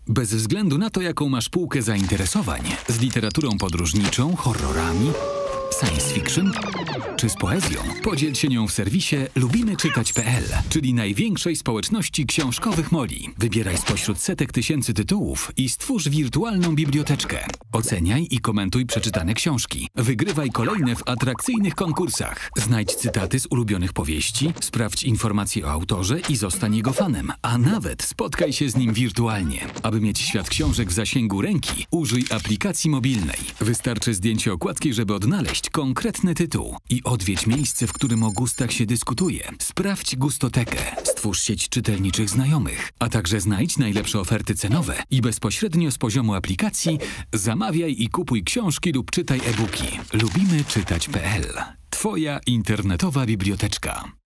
Bez względu na to, jaką masz półkę zainteresowań, z literaturą podróżniczą, horrorami, science fiction czy z poezją, podziel się nią w serwisie lubimyczytać.pl, czyli największej społeczności książkowych moli. Wybieraj spośród setek tysięcy tytułów i stwórz wirtualną biblioteczkę. Oceniaj i komentuj przeczytane książki. Wygrywaj kolejne w atrakcyjnych konkursach. Znajdź cytaty z ulubionych powieści, sprawdź informacje o autorze i zostań jego fanem, a nawet spotkaj się z nim wirtualnie. Aby mieć świat książek w zasięgu ręki, użyj aplikacji mobilnej. Wystarczy zdjęcie okładki, żeby odnaleźć konkretny tytuł i odwiedź miejsce, w którym o gustach się dyskutuje. Sprawdź gustotekę, stwórz sieć czytelniczych znajomych, a także znajdź najlepsze oferty cenowe i bezpośrednio z poziomu aplikacji zamawiaj i kupuj książki lub czytaj e-booki. Lubimyczytać.pl. Twoja internetowa biblioteczka.